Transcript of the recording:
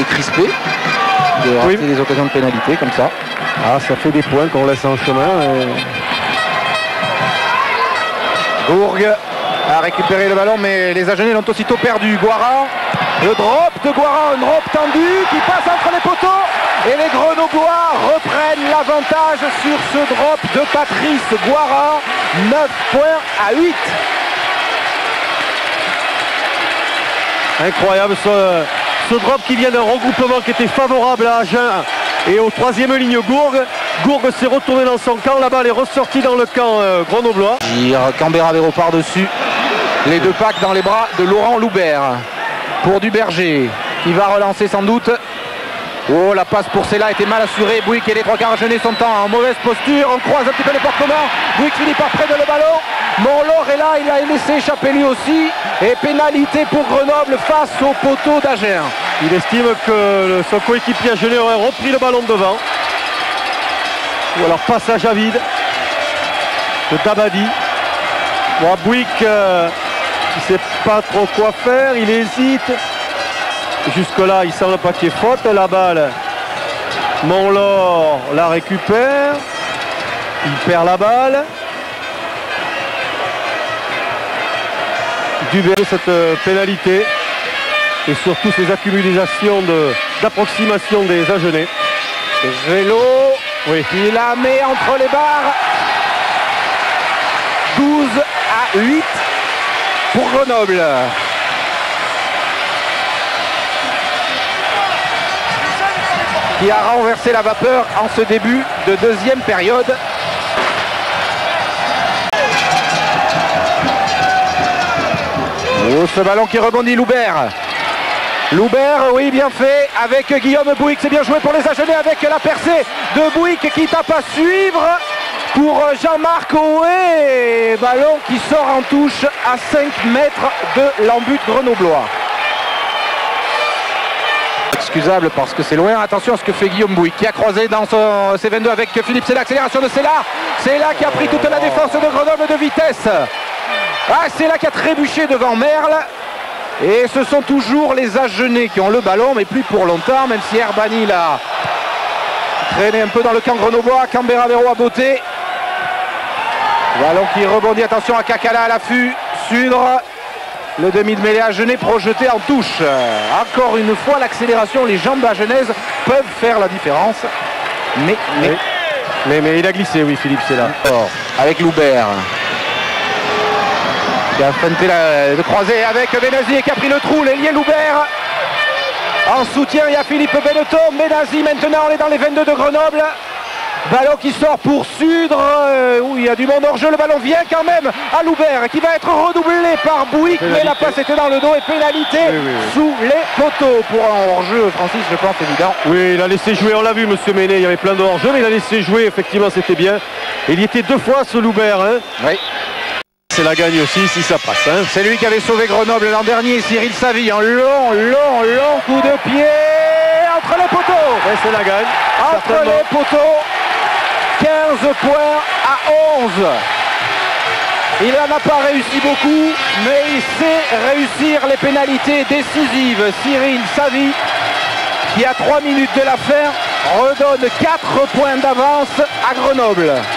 est crispé de rater des occasions de pénalité comme ça. Ah, ça fait des points qu'on laisse en chemin. Gourgue a récupéré le ballon, mais les Agenais l'ont aussitôt perdu. Guarin, le drop de Guarin, un drop tendu qui passe entre les poteaux. Et les Grenoblois reprennent l'avantage sur ce drop de Patrice Guarin. 9 points à 8. Incroyable ce drop qui vient d'un regroupement qui était favorable à Agen et au troisième ligne Gourgue. Gourgue s'est retourné dans son camp, la balle est ressortie dans le camp grenoblois. Cambera-Vero par-dessus. Les deux packs dans les bras de Laurent Loubert. Pour Duberger qui va relancer sans doute. Oh, la passe pour Sella était mal assurée. Bouygues et les trois quarts agenais sont en mauvaise posture. On croise un petit peu les portements. Bouygues finit par prendre le ballon. Monlaur est là, il a laissé échapper lui aussi. Et pénalité pour Grenoble face au poteau d'Agen. Il estime que son coéquipier agenais aurait repris le ballon devant. Ou alors passage à vide de Dabadi. Bon, Bouygues, il ne sait pas trop quoi faire, il hésite. Jusque-là, il semble pas qu'il y ait faute. La balle, Monlaur la récupère. Il perd la balle. Duberger, cette pénalité. Et surtout ces accumulations d'approximation des Agenais. Vélo, oui. Il la met entre les barres. 12 à 8 pour Grenoble. Qui a renversé la vapeur en ce début de deuxième période. Oh, ce ballon qui rebondit, Loubert. Loubert, oui, bien fait avec Guillaume Bouygues. C'est bien joué pour les Agenais avec la percée de Bouygues qui tape à suivre pour Jean-Marc Ohé. Ballon qui sort en touche à 5 mètres de l'embut grenoblois. Excusable parce que c'est loin. Attention à ce que fait Guillaume Bouygues qui a croisé dans son C22 avec Philippe Sella. Accélération de Sella. Sella qui a pris toute la défense de Grenoble de vitesse. Ah, Sella qui a trébuché devant Merle. Et ce sont toujours les Agenais qui ont le ballon, mais plus pour longtemps, même si Herbani l'a traîné un peu dans le camp grenoblois. Cambera-Vero à beauté. Ballon qui rebondit. Attention à Kakala à l'affût. Sudre. Le demi de mêlée agenais projeté en touche. Encore une fois, l'accélération, les jambes agenaises peuvent faire la différence. Mais il a glissé, oui, Philippe, c'est là. Avec Loubert. Qui a feinté de croiser avec Benazzi et qui a pris le trou, l'ailier Loubert. En soutien, il y a Philippe Benetton. Benazzi, maintenant, on est dans les 22 de Grenoble. Ballon qui sort pour Sudre, où il y a du monde hors jeu, le ballon vient quand même à Loubert qui va être redoublé par Bouygues, mais la passe était dans le dos et pénalité sous les poteaux pour un hors-jeu, Francis, je pense évident. Oui, il a laissé jouer, on l'a vu monsieur Méné, il y avait plein de hors-jeu, mais il a laissé jouer, effectivement c'était bien. Il y était deux fois ce Loubert. Hein. Oui. C'est la gagne aussi si ça passe. Hein. C'est lui qui avait sauvé Grenoble l'an dernier, Cyril Savy, un long coup de pied entre les poteaux. Et c'est la gagne. Entre les poteaux. 15 points à 11. Il n'en a pas réussi beaucoup, mais il sait réussir les pénalités décisives. Cyril Savy, qui à 3 minutes de la fin, redonne 4 points d'avance à Grenoble.